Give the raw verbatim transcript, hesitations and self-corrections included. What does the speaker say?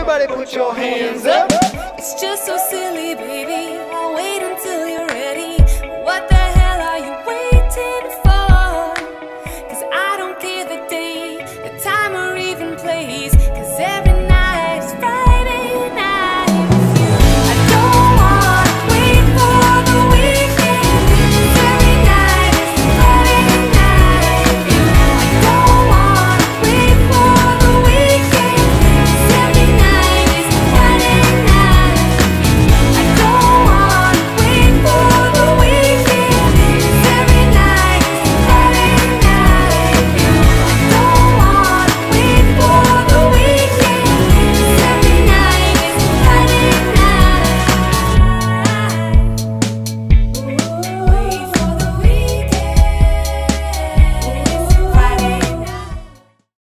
Everybody put your hands up. It's just so silly, baby. I waited